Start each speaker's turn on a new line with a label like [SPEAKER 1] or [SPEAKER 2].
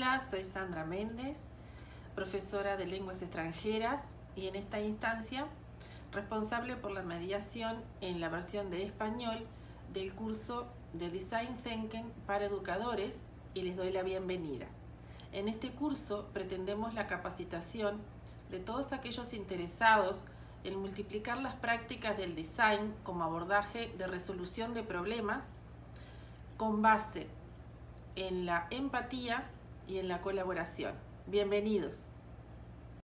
[SPEAKER 1] Hola, soy Sandra Méndez, profesora de lenguas extranjeras y en esta instancia responsable por la mediación en la versión de español del curso de Design Thinking para educadores y les doy la bienvenida. En este curso pretendemos la capacitación de todos aquellos interesados en multiplicar las prácticas del design como abordaje de resolución de problemas con base en la empatía y en la colaboración. Bienvenidos.